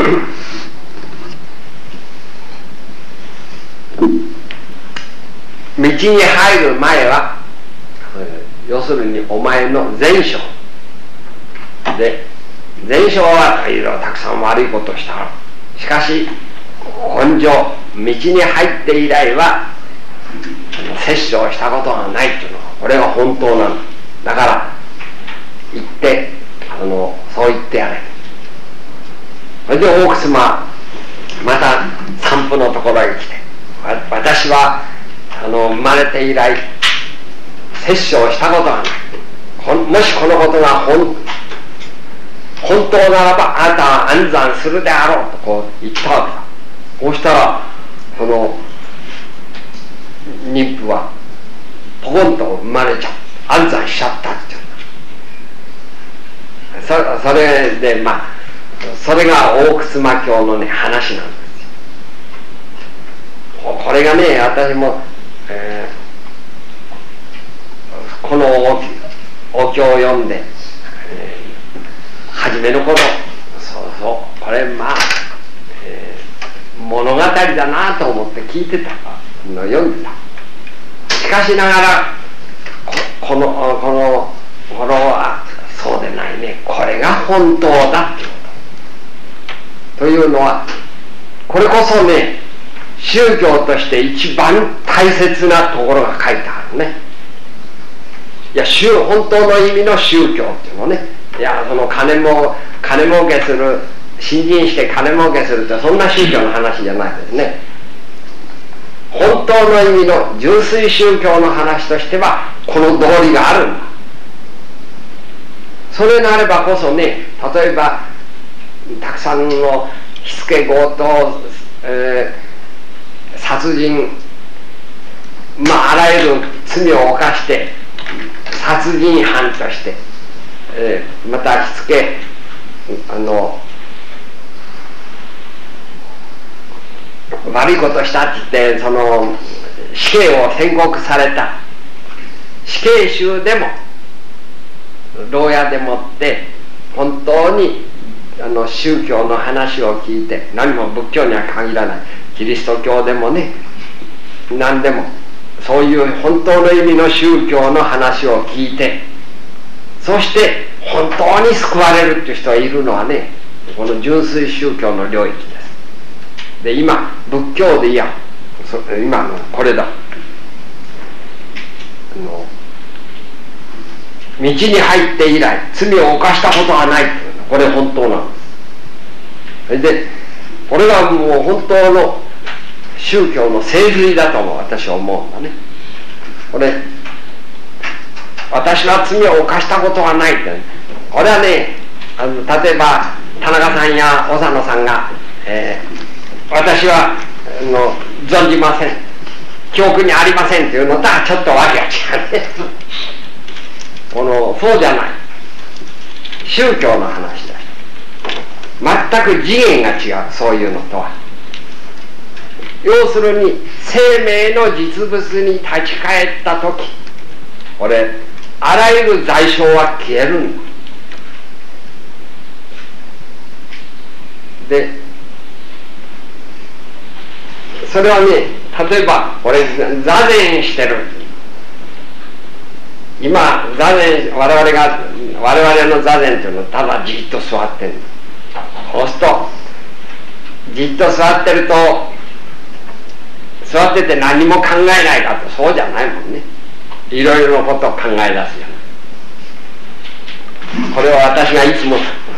道に入る前は、要するにお前の前生で、前生はいろいろたくさん悪いことをした。しかし本上道に入って以来は殺生をしたことがないっていうのは、これが本当なのだから、言ってそう言ってやれ。それで大楠はまた散歩のところへ来て、私は生まれて以来殺生をしたことがない。もしこのことが本当ならばあなたは安産するであろうとこう言ったわけだ。こうしたらこの妊婦はポコンと生まれちゃった安産しちゃったっていう。それでそれが大楠教のね話なんですよ。これがね、私も、このお経を読んで、初めの頃、これ物語だなと思って聞いてた、読んでた。しかしながらこの頃はそうでないね、これが本当だっていうこと。というのは、これこそね、宗教として一番大切なところが書いてあるね。いや、本当の意味の宗教っていうのね。いや、その金儲けする、信心して金儲けするってそんな宗教の話じゃないですね。本当の意味の純粋宗教の話としてはこの道理があるんだ。それなればこそね、例えばたくさんの火付け強盗、殺人、あらゆる罪を犯して殺人犯として、また火付け悪いことしたって言って、その死刑を宣告された死刑囚でも牢屋でもって本当に宗教の話を聞いて、何も仏教には限らない、キリスト教でもね、何でもそういう本当の意味の宗教の話を聞いて、そして本当に救われるっていう人がいるのはね、この純粋宗教の領域です。で、今仏教で今のこれだ、道に入って以来罪を犯したことはないっていうの、これ本当なんです。で、これがもう本当の宗教の精髄だと私は思うんだね。これ、私は罪を犯したことはないって、これはね、例えば田中さんや長野さんが、私は存じません、記憶にありませんっていうのとはちょっとわけが違うね。そうじゃない、宗教の話だ。全く次元が違う、そういうのとは。要するに生命の実物に立ち返った時、これあらゆる罪障は消えるんだ。で、それはね、例えばこれ座禅してる、今座禅、我々の座禅というのはただじっと座ってる。そうするとじっと座ってると、座ってて何も考えないかと、そうじゃないもんね。いろいろなことを考え出すじゃない。これは私がいつも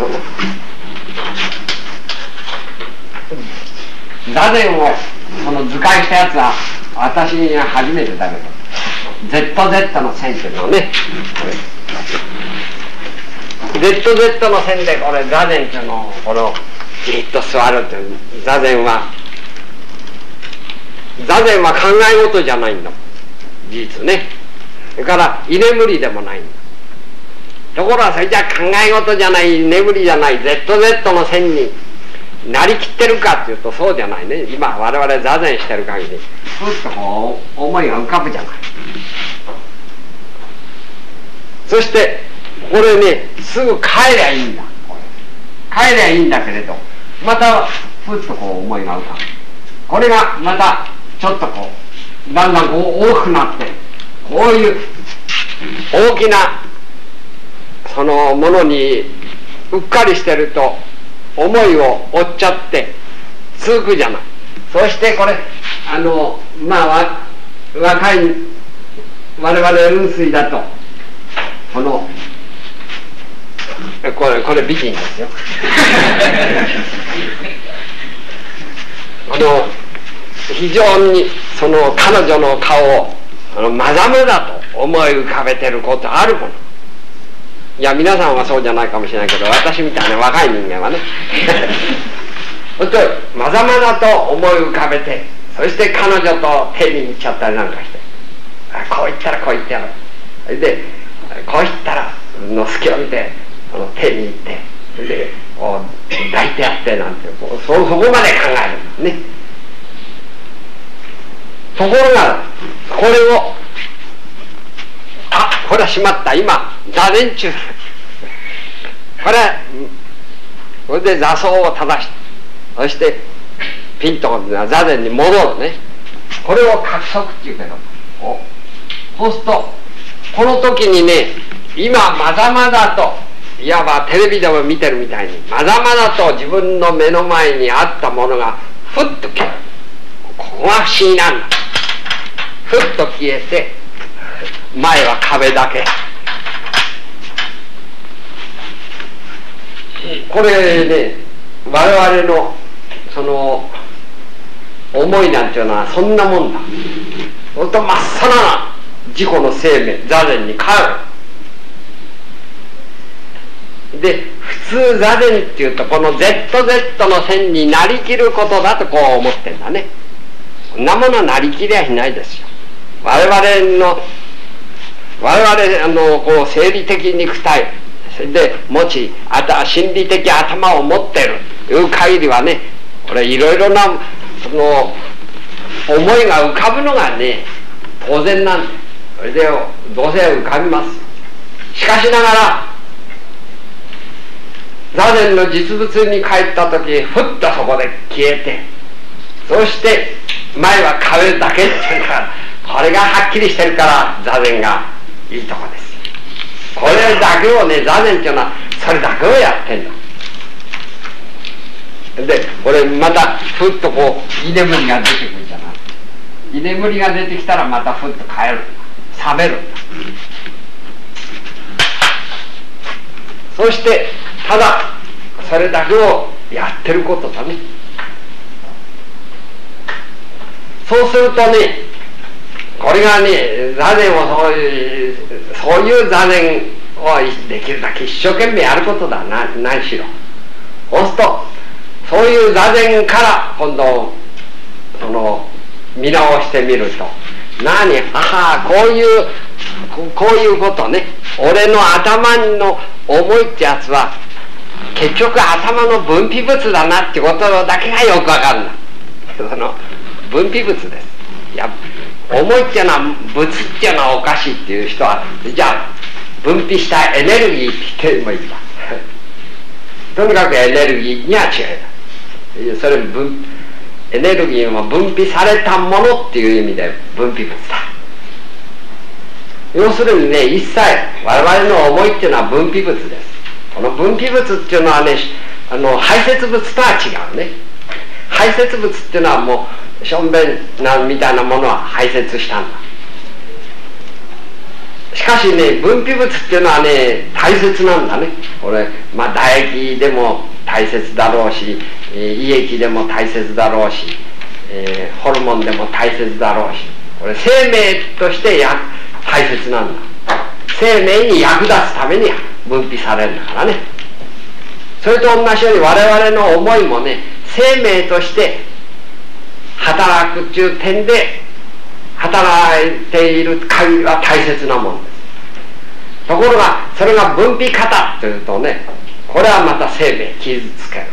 座禅を図解したやつは私には初めてだけど、ZZ の線っていうのをね、ZZ の線でこれ座禅っていうのをじっと座るっていう、座禅は考え事じゃないんだ、事実ね。それから居眠りでもないんだ。ところがそれじゃ考え事じゃない、居眠りじゃない ZZ の線になりきってるかっていうとそうじゃないね。今我々座禅してる限りふっとこう思いが浮かぶじゃない。そしてこれね、すぐ帰りゃいいんだ。帰りゃいいんだけれど、 またふっとこう思いが浮かぶ。これがまたちょっとこうだんだんこう大きくなって、こういう大きなそのものにうっかりしてると思いを追っちゃって続くじゃない。そしてこれまあ若い我々雲水だとこのこれ美人ですよ非常にその彼女の顔をまざまざと思い浮かべてることあるもの。いや皆さんはそうじゃないかもしれないけど、私みたいな若い人間はねほんとまざまざと思い浮かべて、そして彼女と手に行っちゃったりなんかして、こう言ったらこう言ってやる、でこう言ったらの隙を見て手に行って、でこう抱いてやってなんて、そこまで考えるね。ところがこれをこれはしまった、今座禅中これで座奏を正して、そしてピンと座禅に戻るね。これを覚測っていうけど、そうするとこの時にね、今まざまざと、いわばテレビでも見てるみたいにまざまざと自分の目の前にあったものがふっと消える。ここが不思議なんだ。ふっと消えて前は壁だけ。これね、我々のその思いなんていうのはそんなもんだ。ほんとまっさらな自己の生命座禅に変わる。で普通座禅っていうとこの ZZ の線になりきることだとこう思ってんだね。そんなものはなりきりゃしないですよ。我々こう生理的肉体で持ち、心理的頭を持ってるという限りはね、これいろいろなその思いが浮かぶのがね当然なんで、それでどうせ浮かびます。しかしながら座禅の実物に帰った時、ふっとそこで消えて、そして前は壁だけっていうから、これがはっきりしてるから座禅がいいとこです。これだけをね、座禅っていうのはそれだけをやってんだ。でこれまたふっとこう居眠りが出てくるじゃない。居眠りが出てきたらまたふっと帰る、覚めるんだ。そしてただそれだけをやってることだね。そうするとね、これがね、座禅をそういう座禅をできるだけ一生懸命やることだ。何しろそうすると、そういう座禅から今度その見直してみると、こういうことね、俺の頭の思いってやつは結局頭の分泌物だなってことだけがよくわかるんだ。その分泌物です。いや思いっていうのは物っていうのはおかしいっていう人は、じゃあ分泌したエネルギーって言ってもいいわとにかくエネルギーには違いない。それエネルギーは分泌されたものっていう意味で分泌物だ。要するにね、一切我々の思いっていうのは分泌物です。この分泌物っていうのはね、排泄物とは違うね。排泄物っていうのはもうしょんべんみたいなものは排泄したんだ。しかしね、分泌物っていうのはね大切なんだね。これ唾液でも大切だろうし、胃液でも大切だろうし、ホルモンでも大切だろうし、これ生命として大切なんだ。生命に役立つために分泌されるんだからね。それと同じように我々の思いもね、生命として働くっていう点で働いている限りは大切なものです。ところがそれが分泌方というとね、これはまた生命傷つける。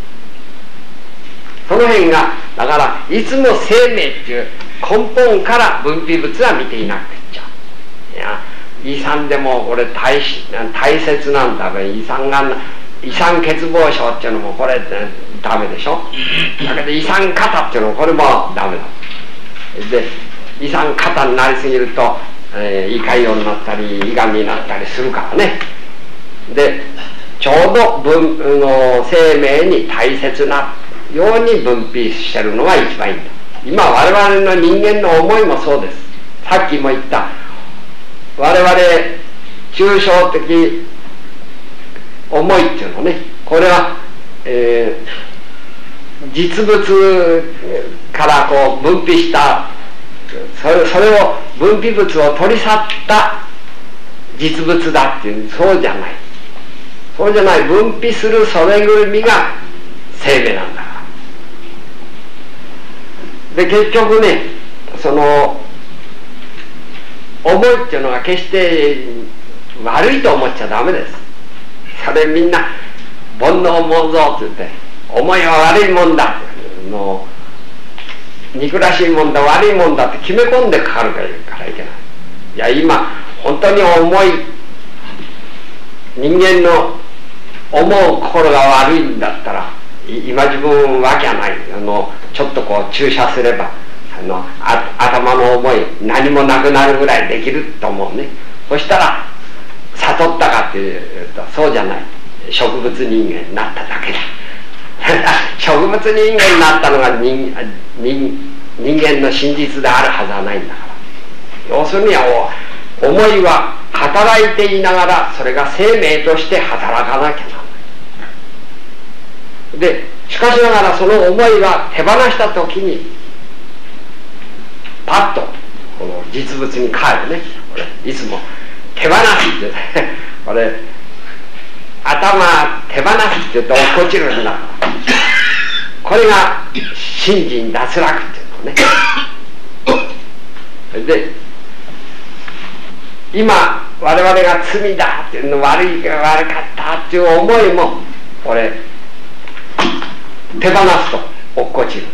その辺がだからいつも生命っていう根本から分泌物は見ていなくちゃ。いや胃酸でもこれ大切なんだ。胃酸欠乏症っていうのもこれダメでしょ。だけど胃酸過多っていうのはこれもダメだ。で胃酸過多になりすぎると、胃潰瘍になったり胃がんになったりするからね。でちょうど生命に大切なように分泌してるのが一番いいんだ。今我々の人間の思いもそうです。さっきも言った我々抽象的思いっていうのね、これは、実物からこう分泌したそれを分泌物を取り去った実物だっていう、そうじゃない、そうじゃない、分泌するそれぐるみが生命なんだから。で結局ね、その思いっていうのは決して悪いと思っちゃダメです。それみんな煩悩妄想って言って思いは悪いもんだ、憎らしいもんだ、悪いもんだって決め込んでかかるからいけない。いや今本当に重い人間の思う心が悪いんだったら今自分わけはない。ちょっとこう注射すれば頭の思い何もなくなるぐらいできると思うね。そしたら悟ったかっていうとそうじゃない、植物人間になっただけだ植物人間になったのが人間の真実であるはずはないんだから。要するには思いは働いていながらそれが生命として働かなきゃならない。でしかしながらその思いが手放した時にパッとこの実物に変えるね。これいつも手放すってねこれ頭手放すって言うと落っこちるんだ。これが信心脱落っていうのねで今我々が罪だっていうの、悪かったっていう思いもこれ手放すと落っこちる。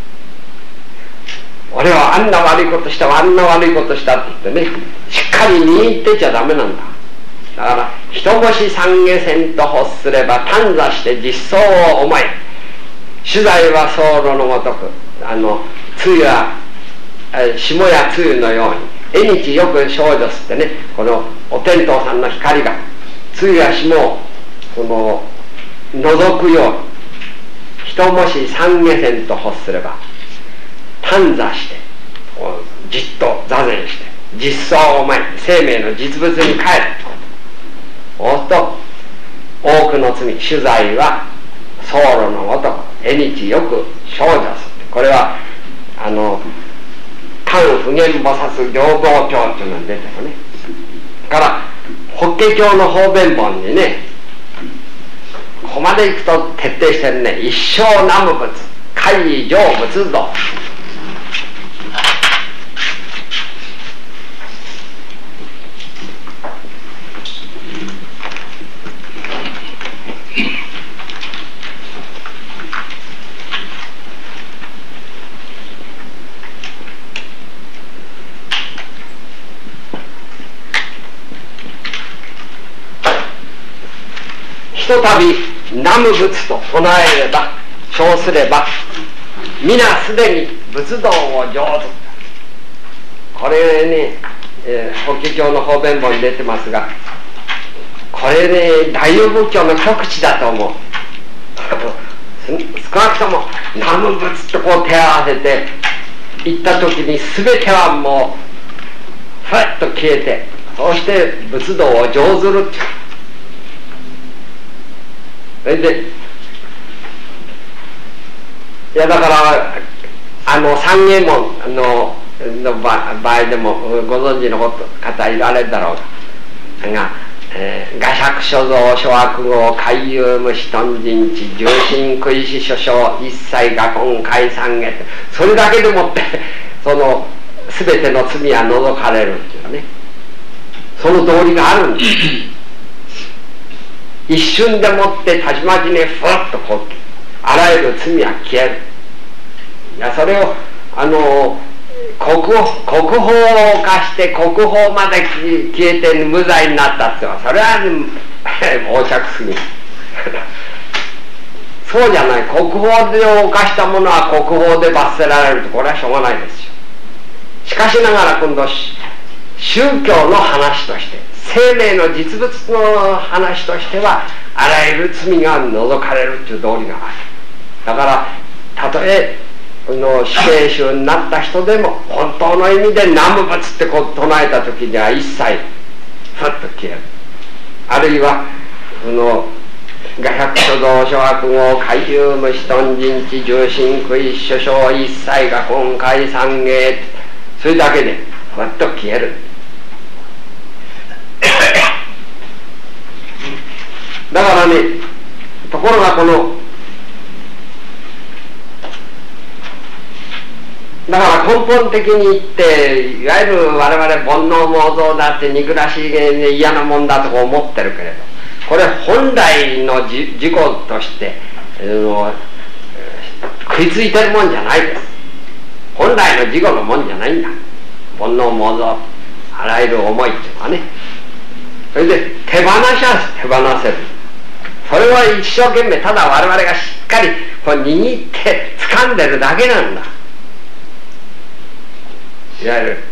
俺はあんな悪いことした、あんな悪いことしたって言ってね、しっかり握ってちゃダメなんだ。だから人星三下線と欲すれば短座して実相を思え、主題は僧侶のごとく露や霜や露のように縁日よく少女すってね、このお天道さんの光が露や霜を覗くように人星三下線と欲すれば短座してじっと座禅して実相を前に生命の実物に帰る。そうすると多くの罪主罪は僧侶のごとく縁日よく少女す。これは観普賢菩薩行道経というのが出てるね。から法華経の方便本にね、ここまでいくと徹底してるね。一生南無仏海上仏道、ひとたび南無仏と唱えれば称すれば皆すでに仏道を上手。これね、法華経の方便本に出てますが、これね大乗仏教の極致だと思う少なくとも南無仏とこう手を合わせて行った時に全てはもうふっと消えて、そして仏道を上ずるっていう。それでいやだから三右衛門の場合でもご存知の方いられるだろうが、画釈所蔵諸悪号海遊無視頓人地重心食いし諸将一切が今回三下って、それだけでもって全ての罪は除かれるっていうね、その道理があるんです一瞬でもってたちまちにふわっとこうあらゆる罪は消える。いやそれを国宝化して国宝まで消えて無罪になったってのはそれは、横着すぎるそうじゃない。国法で犯したものは国法で罰せられると、これはしょうがないですよ。しかしながら今度宗教の話として、生命の実物の話としては、あらゆる罪が除かれるという道理がある。だからたとえ死刑囚になった人でも、本当の意味で南無仏ってこう唱えた時には一切ふっと消える。あるいは画百書道諸悪号怪獣無視頓人知重心苦一所掌一切が今回三芸、それだけでふっと消える。だからね、ところがだから根本的に言って、いわゆる我々煩悩妄想だって憎らしい嫌なもんだとか思ってるけれど、これ本来の自己として食いついてるもんじゃないです。本来の自己のもんじゃないんだ。煩悩妄想、あらゆる思いっていうのはね。それで手放せる。それは一生懸命ただ我々がしっかりこう握って掴んでるだけなんだ。いわゆる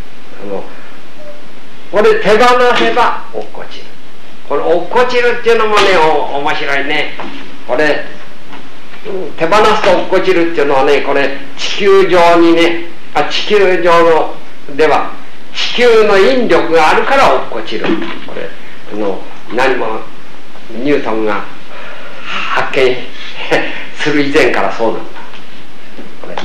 これ手放せば落っこちる。これ落っこちるっていうのもね、面白いね。これ手放すと落っこちるっていうのはね、これ地球上にね、地球上のでは地球の引力があるから落っこちる。これ何もニュートンが発見する以前からそうなんだ。これ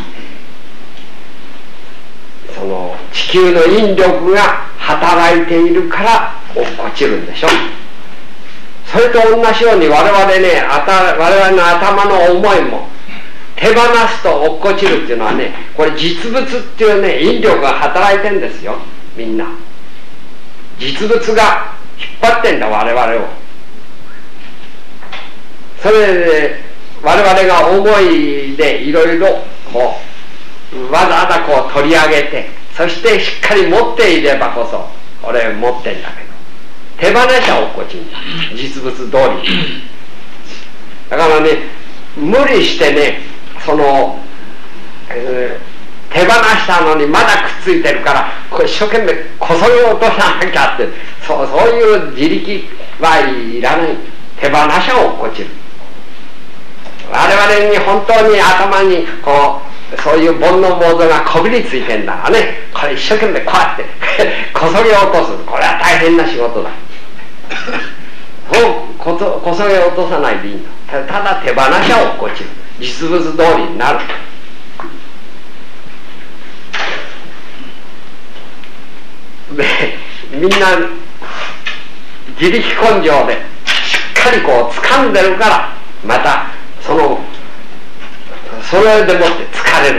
地球の引力が働いているから落っこちるんでしょ。それと同じように我々ね、我々の頭の思いも手放すと落っこちるっていうのはね、これ実物っていうね、引力が働いてんですよ。みんな実物が引っ張ってんだ、我々を。それで我々が思いでいろいろこうわざわざこう取り上げて、そしてしっかり持っていればこそ俺持ってんだけど、手放しゃ落っこちんだ、実物通り。だからね、無理してね、手放したのにまだくっついてるから、これ一生懸命こそぎ落とさなきゃって、そういう自力はいらない。手放しゃ落っこちる。我々に本当に頭にこうそういう煩悩妄想がこびりついてんだからね、これ一生懸命こうやってこそぎ落とす。これは大変な仕事だ。こそぎ落とさないでいいんだ。ただ手放しゃ落っこちる。実物通りになる。でみんな自力根性でしっかりこう掴んでるから、またそれでもって疲れる。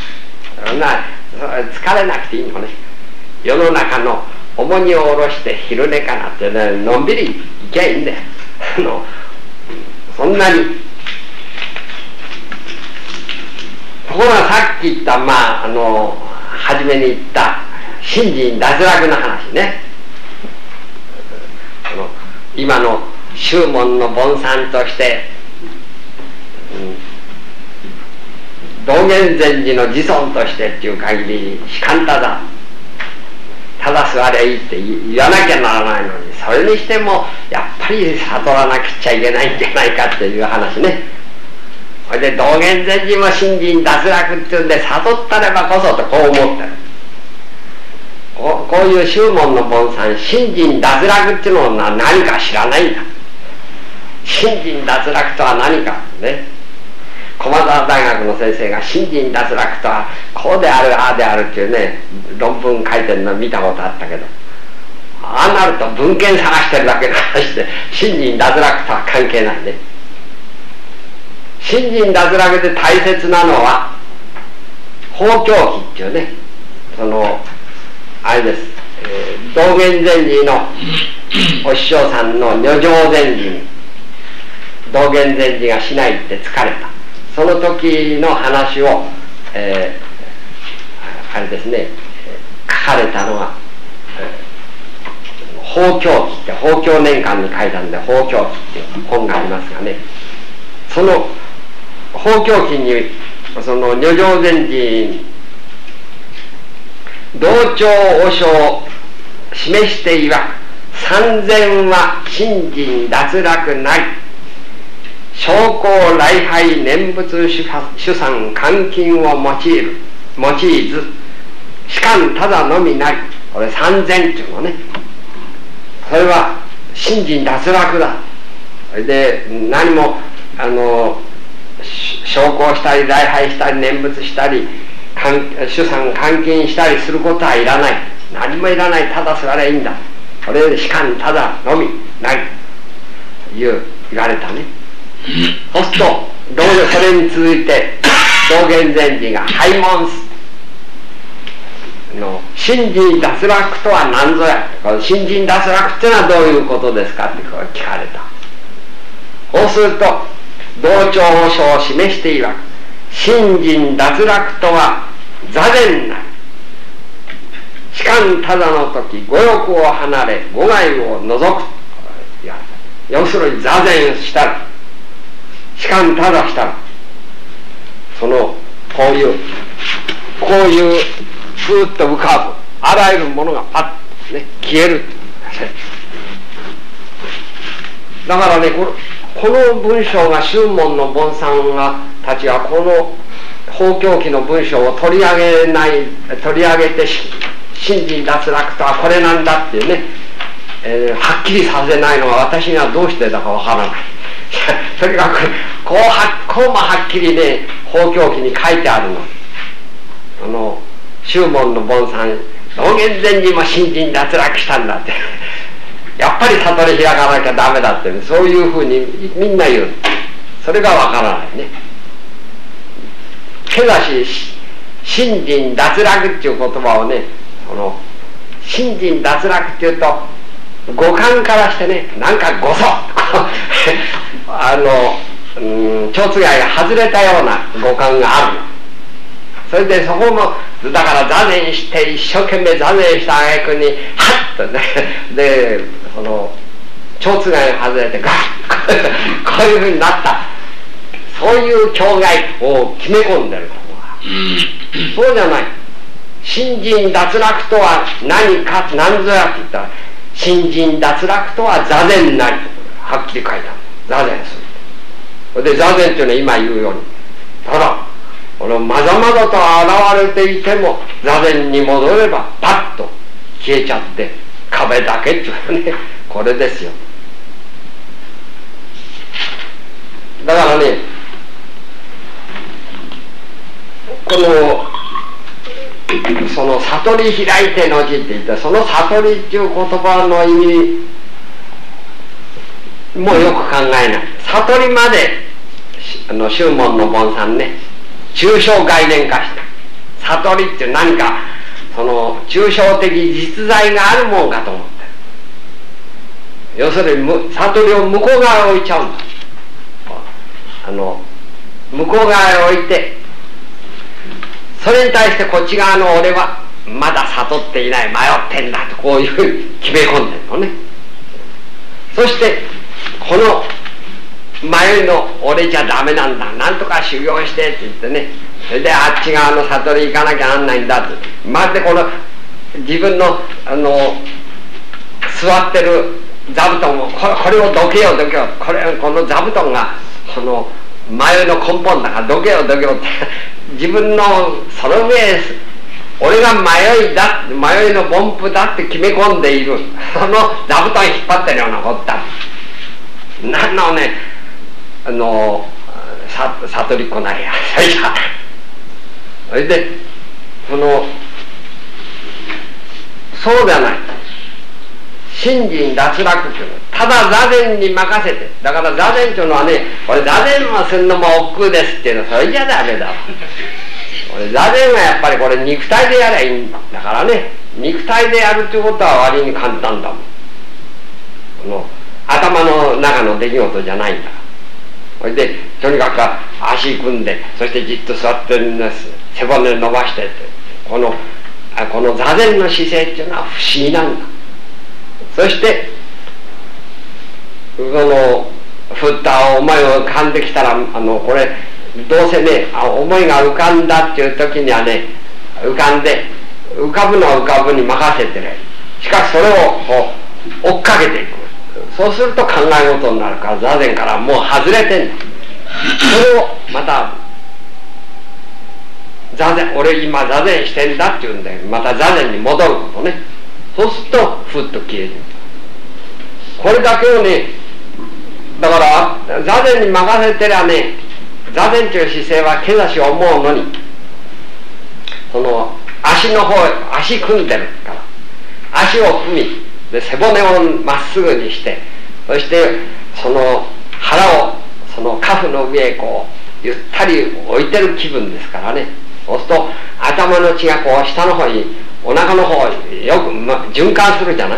疲れなくていいのね。世の中の重荷を下ろして昼寝かなって、ね、のんびり行きゃいいんだよ。そんなに。ところがさっき言った、初めに言った信心脱落の話ね。今の宗門の盆山として、道元禅師の自尊としてっていう限り士官ただ座りゃいいって言わなきゃならないのに、それにしてもやっぱり悟らなくちゃいけないんじゃないかっていう話ね。それで道元禅師も信心脱落っていうんで、悟ったればこそとこう思ってる。こういう宗門の盆山、信心脱落っていうのは何か知らないんだ。信心脱落とは何かね。駒澤大学の先生が信心脱落とはこうであるああであるっていうね、論文書いてるの見たことあったけど、ああなると文献探してるだけの話で、信心脱落とは関係ないね。信心脱落で大切なのは法教義っていうね、あれです、道元禅師のお師匠さんの如常禅師に道元禅師がしないって疲れた。その時の話を、あれですね、書かれたのが、法教記って法教年間に書いたんで、法教記っていう本がありますがね、その法教記にその如常禅師同調和尚を示していわく、三千は信心脱落なり、証拠礼拝念仏主産換金を用いず、士官ただのみなり。これ三千っていうのね、それは信心脱落だ。それで何も証拠したり礼拝したり念仏したり主産換金したりすることはいらない。何もいらない。ただ座ればいいんだ。これで士官ただのみなりと言われたね。そうするとそれに続いて道元禅師が拝問信心脱落とは何ぞや。信心脱落っていうのはどういうことですかって聞かれた。そうすると同調和尚を示していわく、信心脱落とは座禅なり。士官ただの時五欲を離れ五害を除く。要するに座禅したら士官ただしたらこういうふーっと浮かぶあらゆるものがパッとね消える。だからねこの文章が宗門の凡さんたちはこの法教記の文章を取り上げて信心脱落とはこれなんだっていうね、はっきりさせないのは私にはどうしてだかわからない。とにかくこうもはっきりね法教記に書いてあるの。宗門の凡さん道元禅師も信心脱落したんだってやっぱり悟り開かなきゃダメだって、ね、そういうふうにみんな言う。それがわからないね。けだし信心脱落っていう言葉をね、信心脱落っていうと五感からしてね、なんかごそ蝶つがいが外れたような五感がある。それでそこもだから座禅して一生懸命座禅した挙句にハッとねで蝶つがいが外れてガッこういうふうになった。そういう境界を決め込んでるところがそうじゃない。信心脱落とは何か何ぞやって言ったら、信心脱落とは座禅なりとはっきり書いてある。座禅する。それで座禅っていうのは今言うように、ただまざまざと現れていても座禅に戻ればパッと消えちゃって壁だけっていうね、これですよ。だからね、その悟り開いての字って言ったら、その悟りっていう言葉の意味もよく考えない。悟りまで宗門の凡さんね、抽象概念化して、悟りって何か抽象的実在があるもんかと思ってる。要するに悟りを向こう側へ置いちゃうんだ。向こう側へ置いて、それに対してこっち側の俺はまだ悟っていない、迷ってんだとこういうふうに決め込んでるのね。そしてこの迷いの俺じゃダメなんだ、なんとか修行してって言ってね、それであっち側の悟り行かなきゃなんないんだって、まるで自分の座ってる座布団をこれをどけようどけよう、この座布団が迷いの根本だからどけようどけようって自分のその上俺が迷いの凡夫だって決め込んでいるその座布団引っ張ってるようなことだ。何のね悟りっこないやそれでそうではない。信心脱落っていうのはただ座禅に任せて、だから座禅っていうのはね、これ座禅をするのも億劫ですっていうのはそれじゃダメだわ。これ座禅はやっぱりこれ肉体でやればいいんだからね、肉体でやるっていうことは割に簡単だもん。頭の中の出来事じゃないんだから。それでとにかく足組んで、そしてじっと座ってるんです、背骨伸ばしてって、この座禅の姿勢っていうのは不思議なんだ。そしてふった思いを浮かんできたらこれどうせね思いが浮かんだっていう時にはね浮かんで浮かぶのは浮かぶに任せてね、しかしそれをこう追っかけていく。そうすると考え事になるから座禅からもう外れてんだ。それをまた座禅、俺今座禅してんだっていうんでまた座禅に戻ることね。そうするとふっと消える。これだけをね、だから座禅に任せてりゃね、座禅という姿勢はけざしを思うのにその足の方足組んでるから足を踏みで背骨をまっすぐにして、そしてその腹をそのカフの上へこうゆったり置いてる気分ですからね。そうすると頭の血がこう下の方にお腹の方によく、循環するじゃない。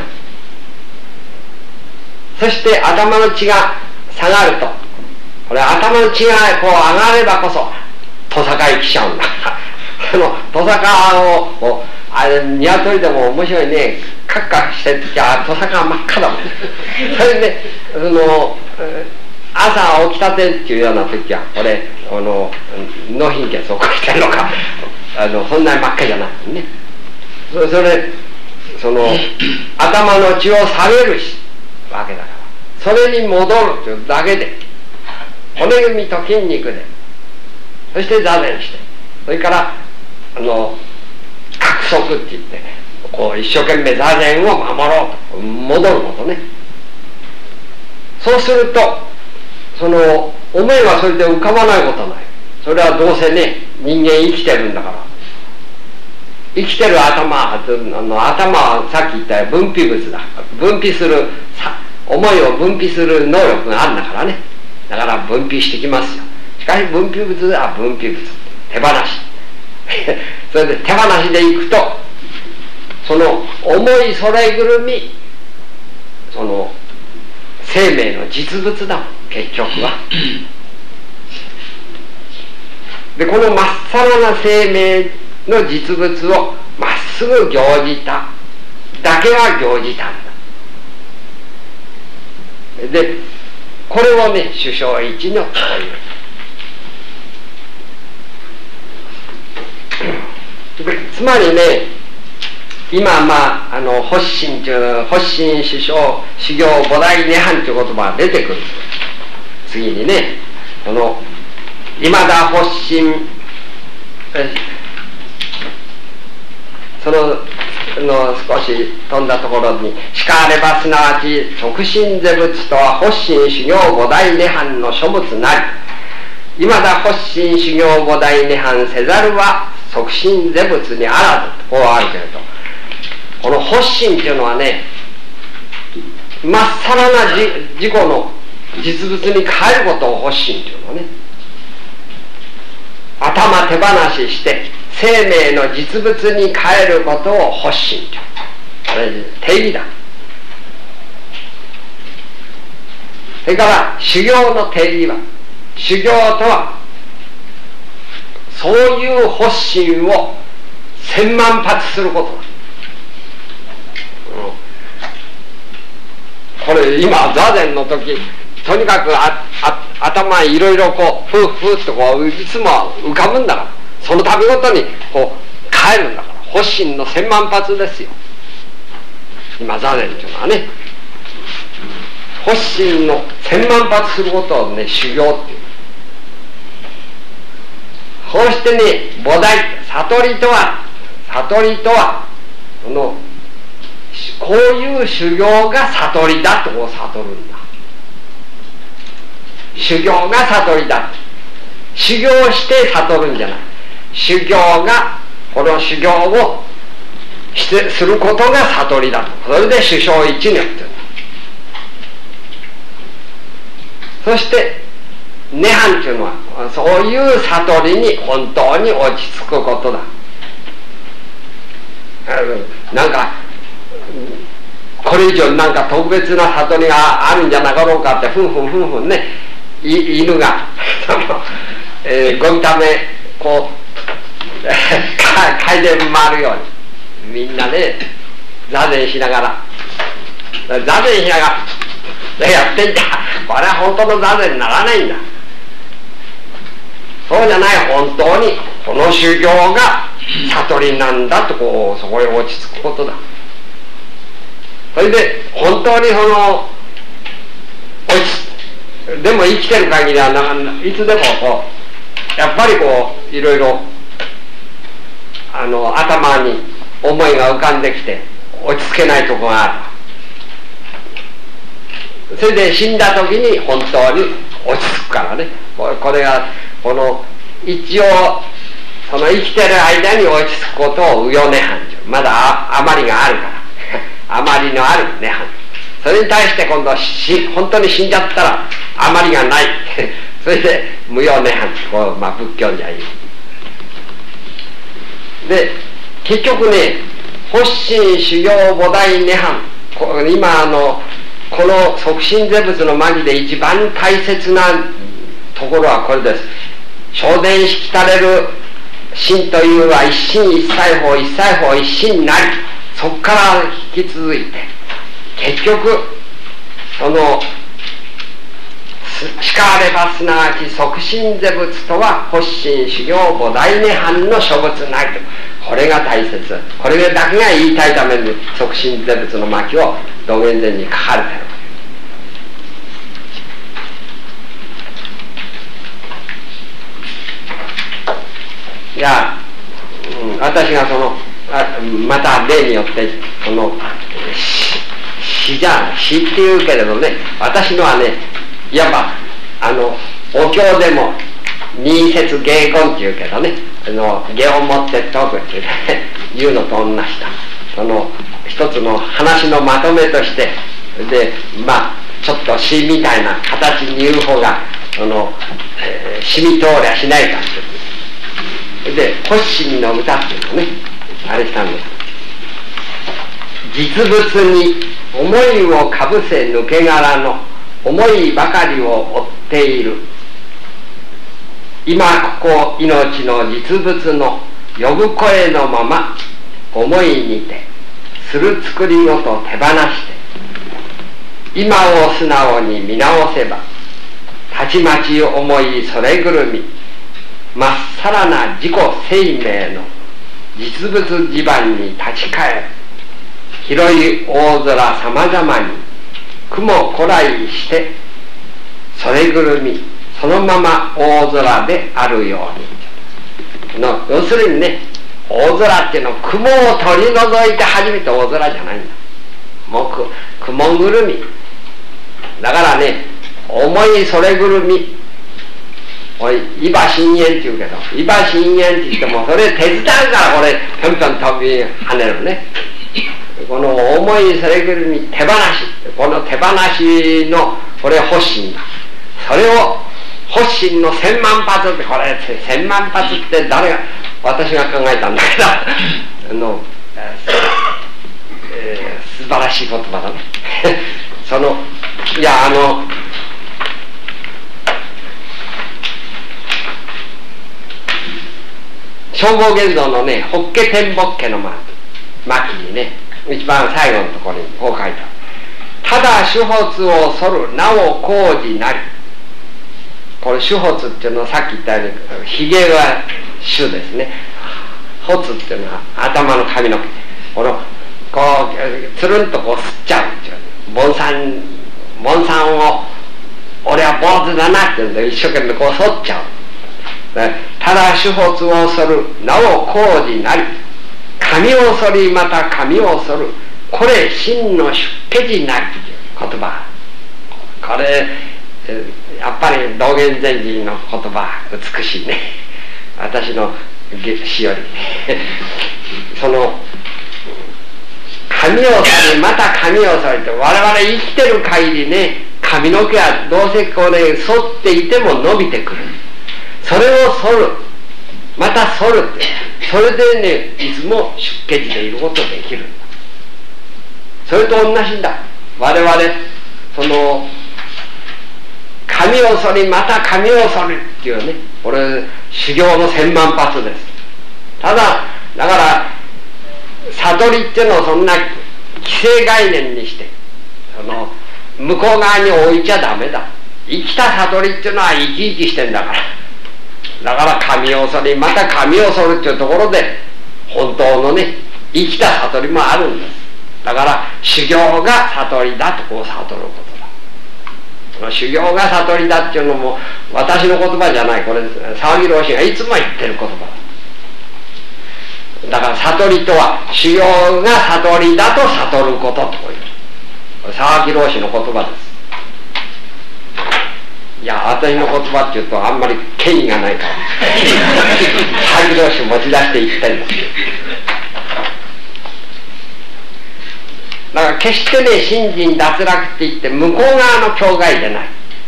そして頭の血が下がると、これ頭の血がこう上がればこそトサカへ来ちゃうんだそのトサカをこうあれ鶏でも面白いね、カッカッしてる時はトサカが真っ赤だもんそれで朝起きたてっていうような時は俺脳貧血起こしてるのかそんなに真っ赤じゃないもんね。それ頭の血を下げるわけだから、それに戻るというだけで骨組みと筋肉で、そして座禅して、それから覚束って言ってね、こう一生懸命座禅を守ろうと戻ることね。そうすると思いはそれで浮かばないことはない。それはどうせね人間生きてるんだから、生きてる頭はさっき言ったように分泌物だ。分泌する思いを分泌する能力があるんだからね。だから分泌してきますよ。しかし分泌物は分泌物、手放しそれで手放しでいくとその思いそれぐるみ生命の実物だもん結局はでこのまっさらな生命の実物をまっすぐ行じただけは行じたんだ。でこれをね首相一のこういうつまりね今発心首相修行菩提涅槃という言葉が出てくる。次にねいまだ発心少し飛んだところにしかあればすなわち即心是仏とは発心修行菩提涅槃の書物なり、いまだ発心修行菩提涅槃せざるは即心是仏にあらずとこうあるけれど、この発心っていうのはねまっさらな自己の実物に変えることを発心っていうのね。頭手放しして生命の実物に変えることを発心という、これ定義だ。それから修行の定義は、修行とはそういう発心を千万発することだ。これ今座禅の時とにかく頭いろいろこうふっとこういつも浮かぶんだから、その度ごとにこう変えるんだから発心の千万発ですよ今座禅っていうのはね。発心の千万発することをね修行っていう。こうしてね菩提悟りとはこういう修行が悟りだと悟るんだ。修行が悟りだ。修行して悟るんじゃない。修行がこの修行をすることが悟りだと。それで首相一如っていう。そして涅槃というのはそういう悟りに本当に落ち着くことだ。なんかこれ以上なんか特別な悟りがあるんじゃなかろうかってふんふんね犬がゴミためこう嗅いで回るようにみんなね座禅しながらやってんだ。これは本当の座禅にならないんだ。 そうじゃない、本当にこの修行が悟りなんだとこうそこへ落ち着くことだ。それで本当にそのでも生きてる限りはいつでもこうやっぱりこういろいろ頭に思いが浮かんできて落ち着けないところがある。それで死んだ時に本当に落ち着くからね。これがこの一応その生きてる間に落ち着くことを右様涅槃という、まだ余りがあるから余りのある涅槃。それに対して今度本当に死んじゃったら余りがないそれで無様涅槃こう、仏教じゃいい。で結局ね、発心修行菩提涅槃、今この即身税仏のマジで一番大切なところはこれです。昇殿しきたれる心というは一心一切法一切法一心なり。そこから引き続いて結局そのしかればすなわち即身税仏とは発心修行菩提涅槃の諸仏なりと、これが大切。これだけが言いたいために即身税仏の巻を道元禅に書かれている。いや、私がまた例によって詩っていうけれどね、私のはね、いわばお経でも二節芸言っていうけどね、芸を持って説くっていうのと同じだ。一つの話のまとめとしてで、ちょっと詩みたいな形に言う方が染み通りゃしないかってで、発心の歌っていうのね、あれしたんです。実物に思いをかぶせ抜け殻の思いばかりを追っている。今ここ命の実物の呼ぶ声のまま思いにてする作りごと手放して今を素直に見直せばたちまち思いそれぐるみまっさらな自己生命の実物地盤に立ち返る。広い大空さまざまに雲古来してそれぐるみそのまま大空であるように要するにね、大空っていうのは雲を取り除いて初めて大空じゃないんだ。もう雲ぐるみだからね、思いそれぐるみイバ深淵って言うけど、イバ深淵って言ってもそれ手伝うからこれぴょんぴょん飛び跳ねるね。この思いそれぐるみ手放し、この手放しのこれ発心だ。それを発心の千万発って、これ千万発って誰が、私が考えたんだけど素晴らしい言葉だねいや正法現像のね、法華天仏家の巻にね、一番最後のところにこう書いた。ただ諸発を剃るなお工事なり。これ諸発っていうのはさっき言ったようにひげは種ですね。発っていうのは頭の髪の毛、こうつるんとこう吸っちゃうっていう。盆栽を俺は坊主だなって言うんで一生懸命こう剃っちゃう。ただ諸発を剃るなお工事なり。髪を剃りまた髪を剃るこれ真の出家人なりという言葉。これやっぱり道元禅師の言葉美しいね。私の詩より髪を剃りまた髪を剃りと、我々生きてる限りね、髪の毛はどうせこれ剃っていても伸びてくる。それを剃るまた剃るって、それでねいつも出家人でいることができる。それと同じだ。我々髪を剃りまた髪を剃るっていうね、これ修行の千万発です。ただだから悟りっていうのをそんな既成概念にして向こう側に置いちゃダメだ。生きた悟りっていうのは生き生きしてんだからだから神を恐れ、また神を恐るっていうところで本当のね生きた悟りもあるんです。だから修行が悟りだとこう悟ることだ。この修行が悟りだっていうのも私の言葉じゃない。これ沢木老師がいつも言ってる言葉だ。だから悟りとは修行が悟りだと悟ることとこういうこれ沢木老師の言葉です。いや私の言葉っていうとあんまり権威がないから沢木老師持ち出して言ってるんです。だから決してね信心脱落って言って向こう側の境界でない。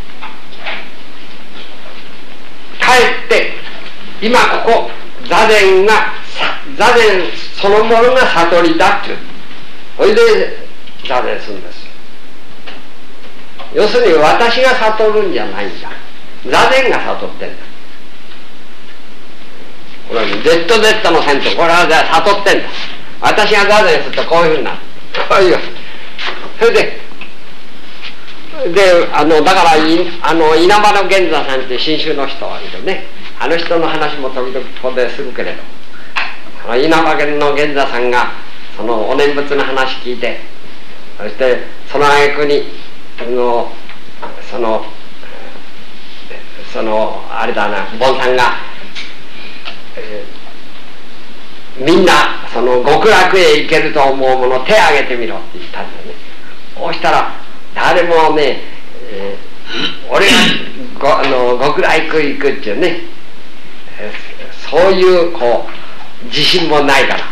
かえって今ここ座禅そのものが悟りだっていう、それで座禅するんです。要するに私が悟るんじゃないんだ、座禅が悟ってんだ。これは ZZ の線とこれは悟ってんだ。私が座禅するとこういうふうになる、こういう。それでだから稲葉の源座さんって信州の人はいるね。あの人の話も時々ここでするけれど、稲葉の源座さんがそのお念仏の話聞いて、そしてその挙句にあれだな、坊さんが、みんなその極楽へ行けると思うもの手を挙げてみろって言ったんだよね。そうしたら誰もね、俺が極楽行くっていうね、そういうこう自信もないから、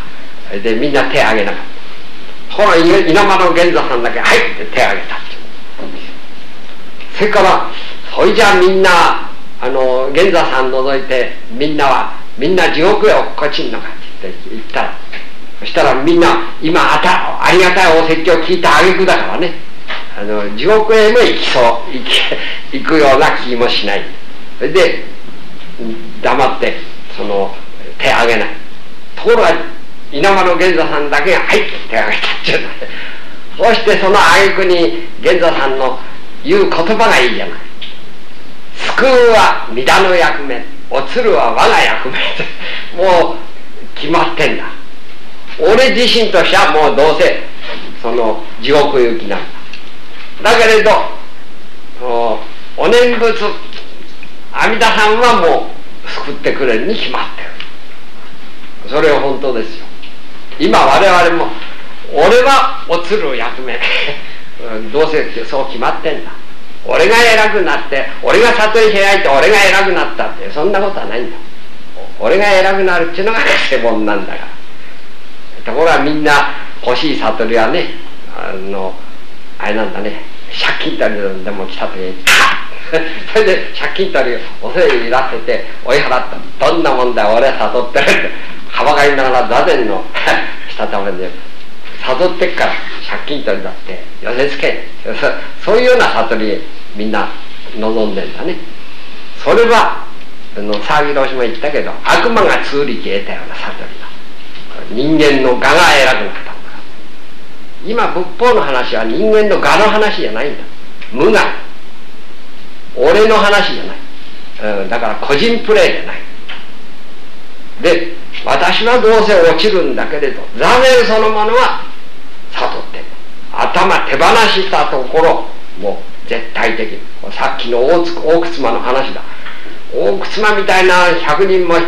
でみんな手を挙げなかった。この稲葉の源座さんだけはいって手を挙げたっていう。それからそれじゃあみんな源座さん除いてみんな地獄へ落っこちんのかって言ったら、そしたらみんな今ありがたいお説教を聞いた挙句だからね、地獄へも行くような気もしない。それで黙って手を挙げない。ところが稲葉の源座さんだけがはいって手を挙げたっていうんだ。そしてその挙句に源座さんの言う言葉がいいじゃない。救うは御陀の役目、おつるは我が役目もう決まってんだ。俺自身としてはもうどうせ地獄行きなんだ。だけれどお念仏阿弥陀さんはもう救ってくれるに決まってる。それは本当ですよ。今我々も俺はおつる役目どうせそう決まってんだ。俺が偉くなって俺が悟り開いて俺が偉くなったってそんなことはないんだ。俺が偉くなるっていうのが世本なんだから。ところがみんな欲しい悟りはね、あれなんだね、借金取りでも来た時にそれで借金取りお世話にいらせて追い払った。どんなもんだよ俺は悟ってるってはばかりながら座禅のしたためで悟ってっから借金取りだって寄せつけそういうような悟りみんな望んでんだね。それは沢木老師も言ったけど悪魔が通力得たような悟りだ。人間の我が偉くなったんだ。今仏法の話は人間の我の話じゃないんだ。無我、俺の話じゃない、だから個人プレイじゃない。で私はどうせ落ちるんだけれど座禅そのものは悟ってる。頭手放したところもう絶対的にさっきの大忽間の話だ。大忽間みたいな100人も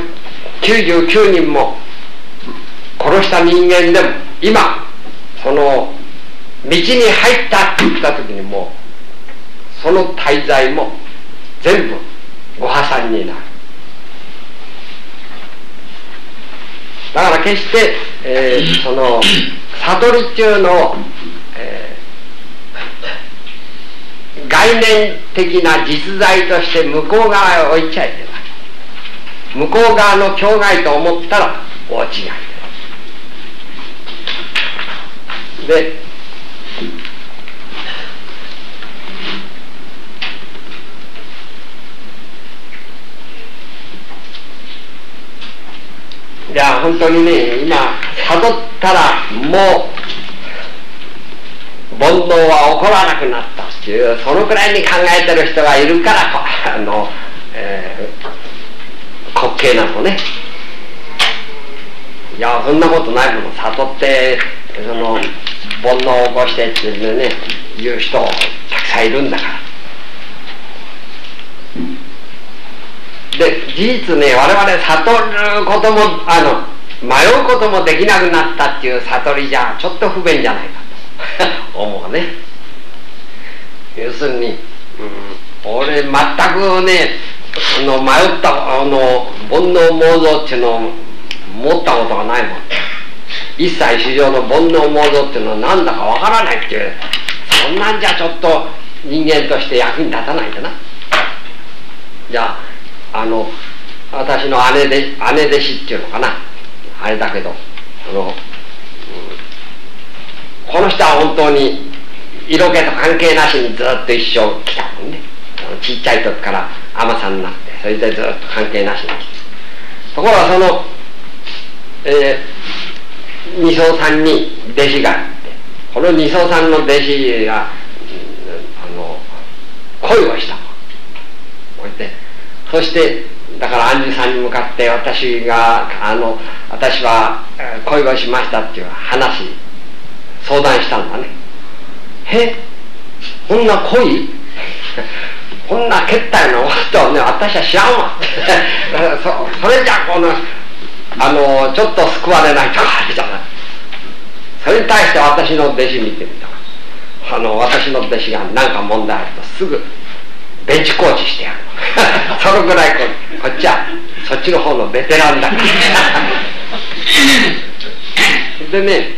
99人も殺した人間でも今その道に入ったって言った時にもうその滞在も全部ご破産になる。だから決して、その悟りっていうのを、概念的な実在として向こう側へ置いちゃいけない。向こう側の境外と思ったら大違いで、いや本当にね今悟ったらもう煩悩は起こらなくなったっていう、そのくらいに考えてる人がいるから OK なのね。いやそんなことないもの、悟ってその煩悩を起こしてってね言う人たくさんいるんだから。で事実ね、我々悟ることも迷うこともできなくなったっていう悟りじゃちょっと不便じゃないかと思うね。要するに、俺全くね迷った煩悩妄想っていうのを持ったことがないもん。一切至上の煩悩妄想っていうのは何だかわからないっていう、そんなんじゃちょっと人間として役に立たないんだな。じゃあ私の姉弟子っていうのかな、あれだけどこの人は本当に色気と関係なしにずっと一生来たもんね。ちっちゃい時から尼さんになって、それでずっと関係なしに来て、ところがその二僧さんに弟子があって、この二僧さんの弟子が恋をした。そしてだから安住さんに向かって私は恋をしましたっていう話相談したんだね。こんな恋こんなけったいなことをね私は知らんわそれじゃちょっと救われないとかあるじゃない。それに対して私の弟子見てみたら、私の弟子が何か問題あるとすぐベンチコーチしてやるそのぐらいこっちはそっちの方のベテランだからでね、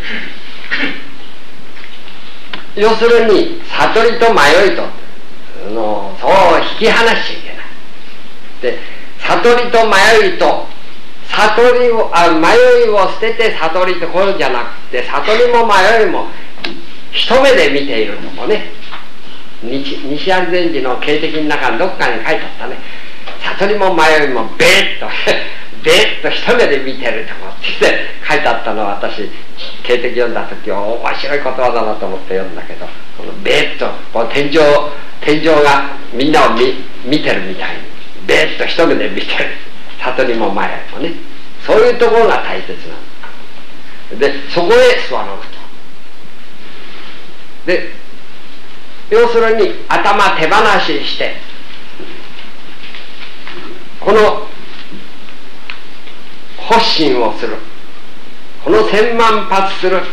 要するに悟りと迷いとそう引き離しちゃいけない。で悟りと迷いと迷いを捨てて悟りってこうじゃなくて、悟りも迷いも一目で見ているとこね。西安禅師の経典の中のどっかに書いてあったね。悟りも迷いもベーッと一目で見てるとこって書いてあったのは、私経典読んだ時は面白い言葉だなと思って読んだけど、このベーッとこの天井がみんなを 見てるみたいにベーッと一目で見てる。悟りも迷いもね、そういうところが大切なので、そこへ座ろうと。で要するに頭手放ししてこの発心をする、この千万発する、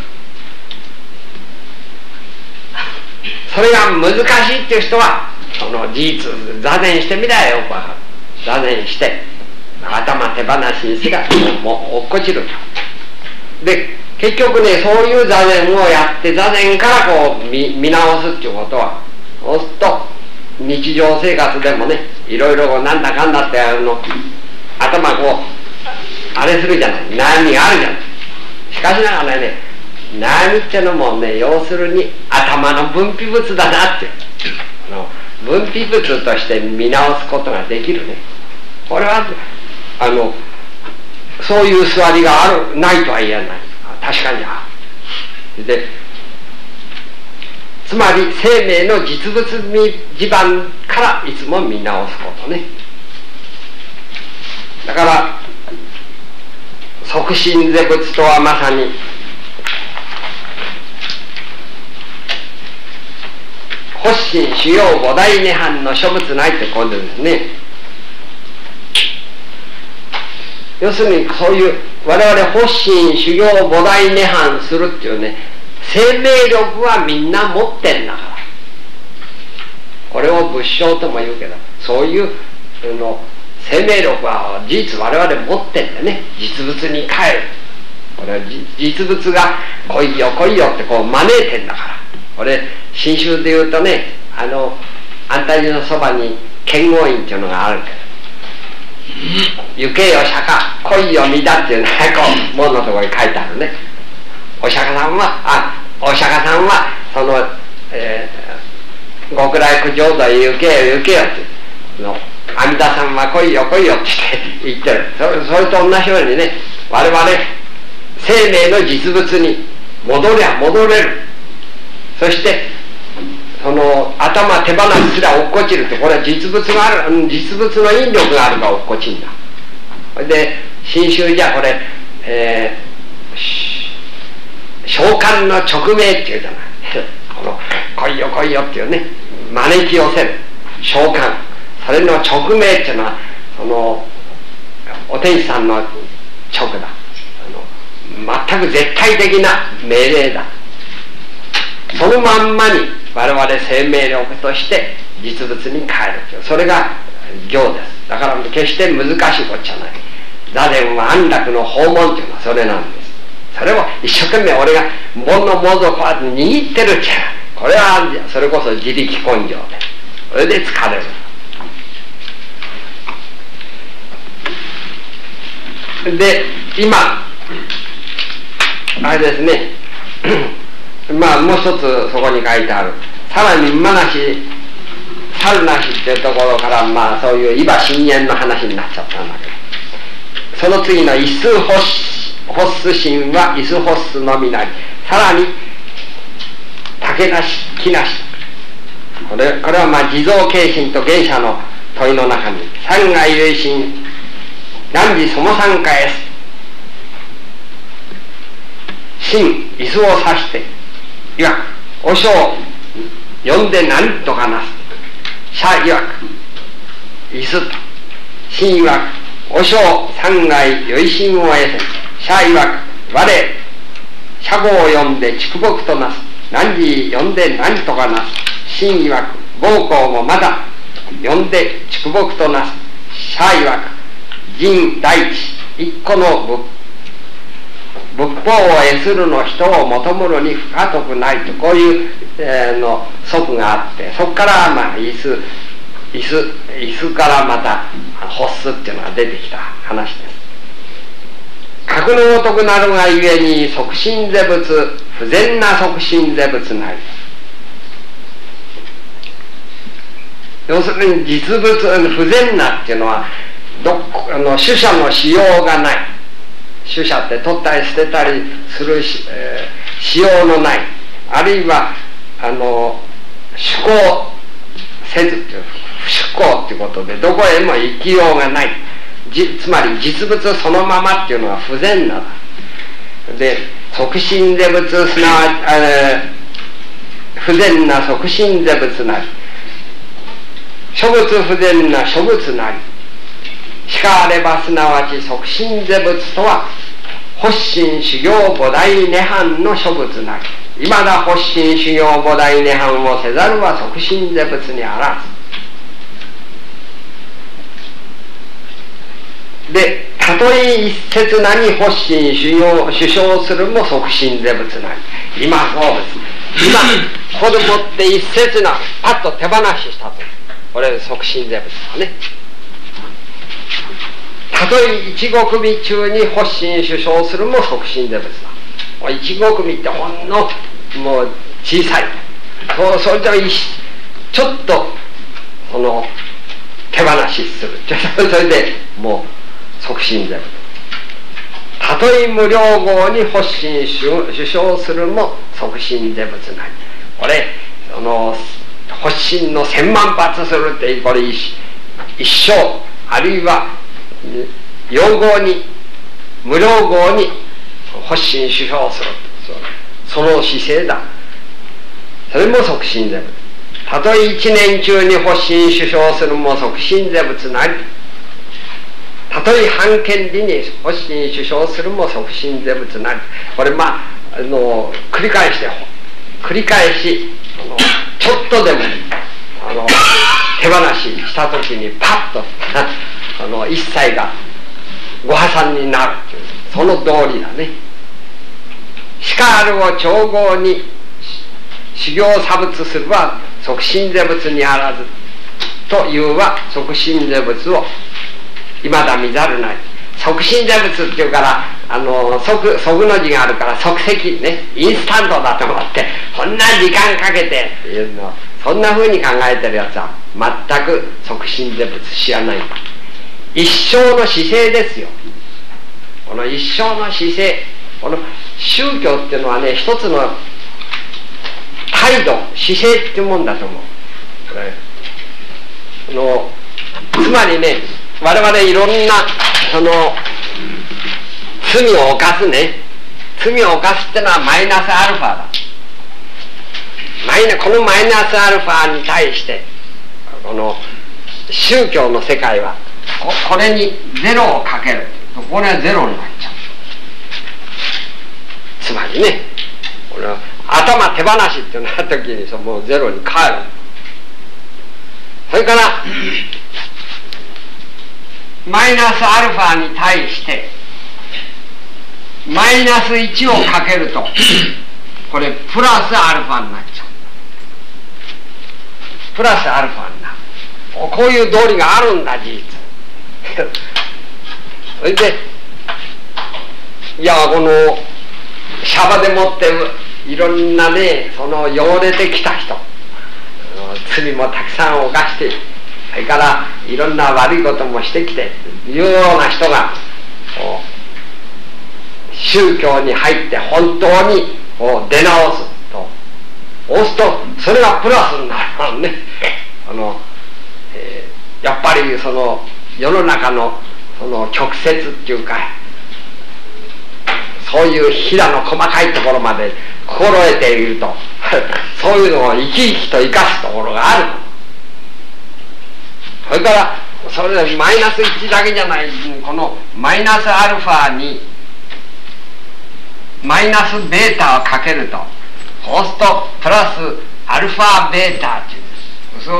それが難しいっていう人はその事実座禅してみたらよくわかる。座禅して頭手放しにすりゃもう落っこちる。で結局ね、そういう座禅をやって座禅からこう 見直すっていうことは、そうすると日常生活でもね、いろいろなんだかんだって頭こうあれするじゃない、悩みがあるじゃない。しかしながらね、悩みってのもね、要するに頭の分泌物だなって分泌物として見直すことができるね。これはそういう座りがないとは言えない。確かにある。でつまり生命の実物地盤からいつも見直すことね。だから即心是仏とはまさに発心修養五大涅槃の諸仏ないってことですね。要するにそういう我々発心修行五大涅槃するっていうね、生命力はみんな持ってんだから、これを仏性とも言うけど、そういう生命力は事実我々持ってんでね、実物に変える。これは実物が来いよ来いよってこう招いてんだから。これ真宗で言うとね、安泰寺のそばに剣剛院っていうのがあるけど、行けよ釈迦来いよ弥陀っていうのがこう門のところに書いてあるね。お釈迦さんはその、極楽浄土へ行けよ行けよって阿弥陀さんは来いよ来いよって言ってる。それと同じようにね、我々生命の実物に戻りゃ戻れる。そしてその頭手放すら落っこちるって、これは実物がある、実物の引力があるから落っこちんだ。 で真宗じゃこれ、召喚の直命っていうじゃないこの来いよ来いよっていうね、招き寄せる召喚、それの直命っていうのはそのお天使さんの直だ、全く絶対的な命令だ。そのまんまに我々生命力として実物に変えるという、それが行です。だから決して難しいことじゃない。座禅は安楽の訪問というのはそれなんです。それを一生懸命俺が煩悩妄想をこうやって握ってるっちゃ、これはそれこそ自力根性で、それで疲れる。で今あれですねまあもう一つそこに書いてある、さらに馬なし猿なしっていうところから、まあそういう伊庭真言の話になっちゃったんだけど、その次のイスホッス神はイスホッスのみなり、さらに竹なし木なし、これはまあ地蔵形神と原者の問いの中に三界唯心何時そも三界す神椅子を指していわくおしょう呼んで何とかなす社いわく椅子と神いわくおしょう三界よい神を得せ社いわく我社号を呼んで畜牧となす何時呼んで何とかなす神いわく暴行もまだ呼んで畜牧となす社いわく人大地一個の仏法を得するの人を求むのに不可得ないと、こういう、の則があって、そこからまあ椅子からまた発すっていうのが出てきた話です。格のごとくなるがゆえに即身是仏不全な即身是仏なり、要するに実物不全なっていうのは取捨のしようがない、取捨って取ったり捨てたりするしようのない、あるいは趣向せずという不趣向ということでどこへも行きようがない、つまり実物そのままっていうのは不全なだ。で即身是仏すなわち不全な即身是仏なり、諸仏不全な諸仏なりしかあればすなわち即身是仏とは発心修行菩提涅槃の諸仏なり、いまだ発心修行菩提涅槃をせざるは即身是仏にあらず。でたとえ一刹那に発心修正するも即身是仏なり、今そうです、今ここでもって一刹那パッと手放ししたと、これ即身是仏だね。たとえ一国民中に発心修正するも即身是仏だ。一国民ってほんのもう小さい、それでちょっと手放しするそれでもう即身是仏。たとえ無量号に発心修正するも即身是仏なり、これ発心の1000万発するってこれ一生、あるいは用号に無料号に発心修正する、その姿勢だ。それも即身是仏。たとえ一年中に発心修正するも即身是仏なり、たとえ半権利に発心修正するも即身是仏なり、これまあ繰り返しちょっとでも手放しした時にパッと一切がご破産になるという、その道理だね。しかあるを調合に修行差仏するは即身是仏にあらずというは即身是仏をいまだ見ざるない。即身是仏っていうから即の字があるから即席ね、インスタントだと思ってこんな時間かけてっていうの、そんな風に考えてるやつは全く即身是仏知らない。一生の姿勢ですよ。この一生の姿勢、この宗教っていうのはね、一つの態度、姿勢っていうもんだと思う。つまりね、我々いろんなその罪を犯すね、罪を犯すってのはマイナスアルファだ。このマイナスアルファに対してこの宗教の世界はこれにゼロをかけると、これはゼロになっちゃう。つまりね、これは頭手放しってなった時にもうゼロに変わる。それからマイナスアルファに対してマイナス1をかけるとこれプラスアルファになっちゃう。プラスアルファになる。こういう道理があるんだ、事実。それでいや、このシャバでもっていろんなね、その汚れてきた人、罪もたくさん犯して、それからいろんな悪いこともしてきていうような人が宗教に入って本当に出直すと、押すとそれがプラスになるね。やっぱりその世の中のその曲折っていうか、そういうひらの細かいところまで心得ているとそういうのを生き生きと生かすところがある。それからそれでマイナス1だけじゃない、このマイナスアルファにマイナスベータをかけると、そうするとプラスアルファベータっていう、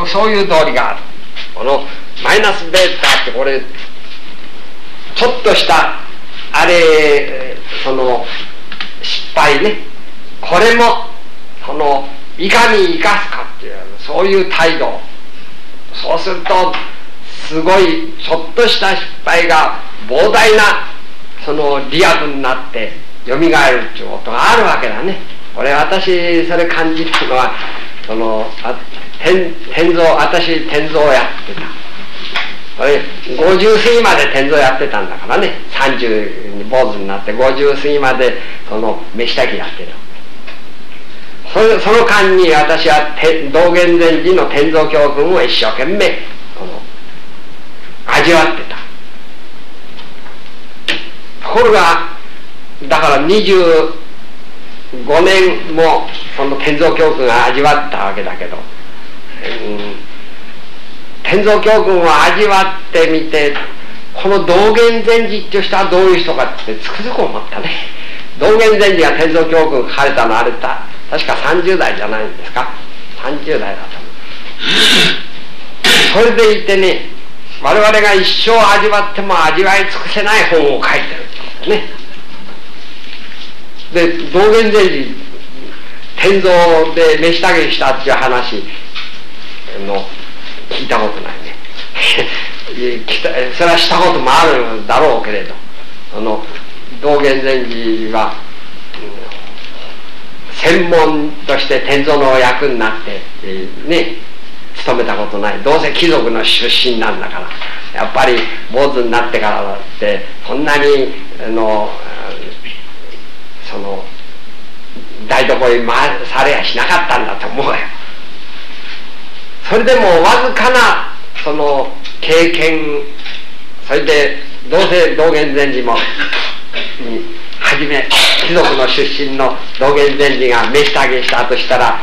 そういう道理がある。このマイナスベータってこれちょっとしたあれ、その失敗ね、これもそのいかに生かすかっていう、そういう態度。そうするとすごいちょっとした失敗が膨大なその利益になってよみがえるっていうことがあるわけだね。これ私それ感じたのは、その天蔵、私天蔵をやってた。これ50過ぎまで天蔵やってたんだからね。30に坊主になって50過ぎまでその飯炊きやってた。その間に私は道元禅師の天蔵教訓を一生懸命味わってた。ところがだから25年もその天蔵教訓を味わったわけだけど、天蔵教訓を味わってみて、この道元禅師っていう人はどういう人かってつくづく思ったね。道元禅師が天蔵教訓書かれたのあれだ、確か30代じゃないんですか。30代だと思う。それでいてね、我々が一生味わっても味わい尽くせない本を書いてるんですね。で道元禅師天蔵で飯炊きしたっていう話の聞いたことないねそれはしたこともあるだろうけれど、道元禅師は、専門として天蔵の役になって、ね、勤めたことない。どうせ貴族の出身なんだから、やっぱり坊主になってからだってそんなにその台所に回されやしなかったんだと思うよ。それでもわずかなその経験、それでどうせ道元禅師もはじめ貴族の出身の道元禅師が飯炊きしたとしたら、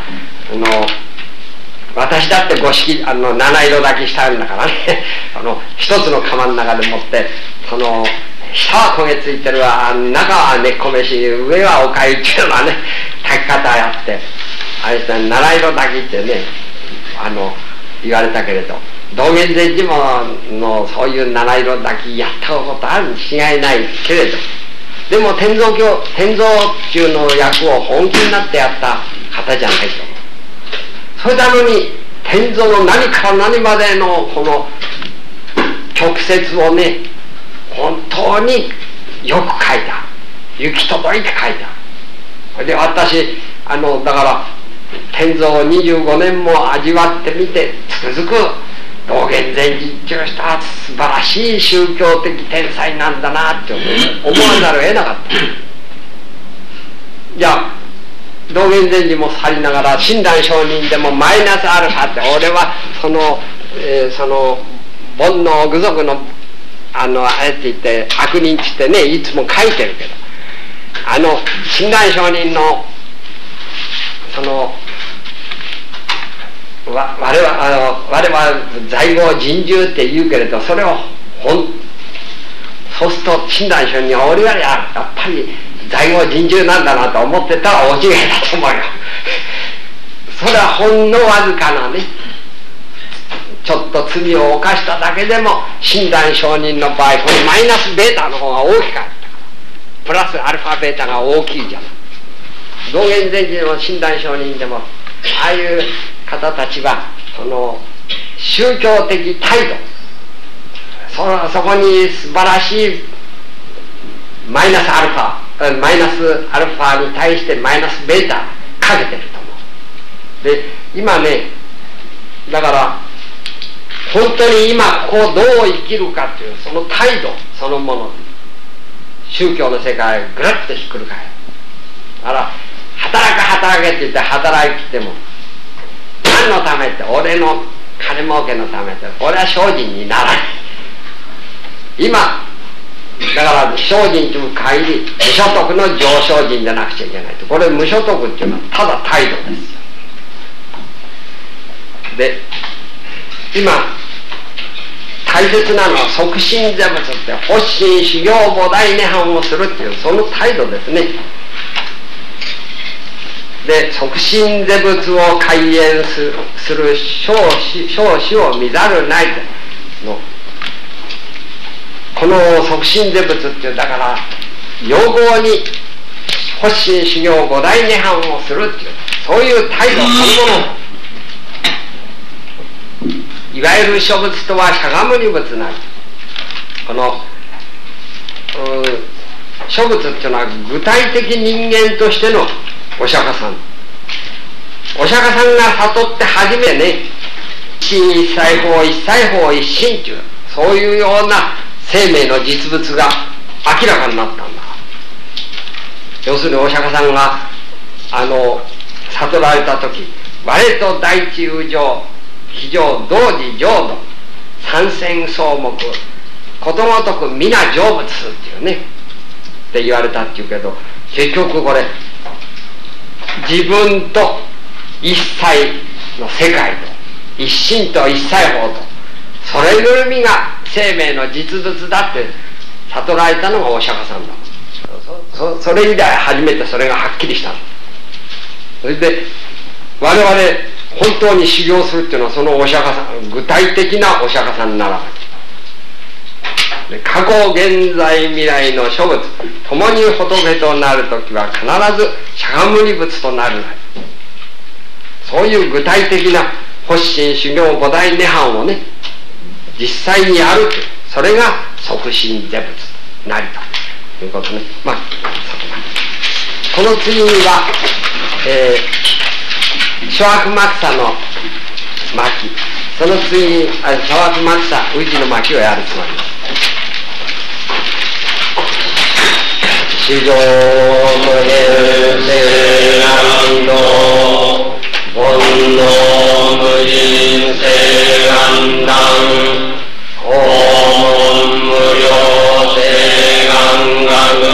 私だって五色七色炊きしたんだからね一つの釜の中でもってその下は焦げついてるわ、中は根っこ飯、上はおかゆっていうのはね炊き方やって、あれですね、七色炊きってね言われたけれど、道元禅師もそういう七色炊きやったことあるに違いないけれど、でも天蔵中の役を本気になってやった方じゃないと。それなのに天蔵の何から何までのこの曲折をね、本当によく書いた、行き届いて書いた。それで私だから天蔵を25年も味わってみてつくづく道元禅師っていう人は素晴らしい宗教的天才なんだなって思わざるを得なかった。じゃあ道元禅師も去りながら親鸞上人でもマイナスアルファって、俺はその煩悩具足のあえて言って悪人って言ってねいつも書いてるけど、親鸞上人のその我々在業人獣って言うけれど、それをそうすると親鸞上人は俺はやっぱり在業人獣なんだなと思ってたら大違いだと思うよ。それはほんのわずかなね、ちょっと罪を犯しただけでも親鸞上人の場合このマイナスベータの方が大きかったからプラスアルファベータが大きいじゃない。道元禅師の親鸞上人でもああいう方たちはその宗教的態度、そこに素晴らしいマイナスアルファに対してマイナスベータかけてると思う。で今ね、だから本当に今ここどう生きるかっていうその態度そのもの、宗教の世界をぐるっとひっくり返る。だから働けって言って働いても何のためって、俺の金儲けのためって、俺は精進にならない。今だから精進という限り無所得の上精進じゃなくちゃいけないと。これ無所得っていうのはただ態度ですよ。で今大切なのは即身是仏って発心修行菩提涅槃をするっていうその態度ですね。で即身是仏を開演する少子を見ざるないのこの即身是仏っていうだから要望に発心修行菩提涅槃をするっていうそういう態度そのもの、いわゆる諸仏とはしゃがむに仏なり、この諸仏っていうのは具体的人間としてのお釈迦さん、お釈迦さんが悟って初めね一心一切法一切法一心っていうそういうような生命の実物が明らかになったんだ。要するにお釈迦さんが悟られた時、我と大地有情非常同時浄土三千草木ことごとく皆成仏っていうねって言われたっていうけど、結局これ自分と一切の世界と一心と一切法とそれぐるみが生命の実物だって悟られたのがお釈迦さんだ。それ以来初めてそれがはっきりしたの。それで我々本当に修行するっていうのはそのお釈迦さん、具体的なお釈迦さんにならない。過去現在未来の諸仏共に仏となるときは必ずしゃがむに仏となるなり。そういう具体的な発心修行菩提涅槃をね実際にやると、それが即身是仏なりということね。まあこの次には諸悪幕差の巻、その次に諸悪幕差宇治の巻をやるつもりです。至上無限聖願道煩悩無人聖願断訪問無料聖願学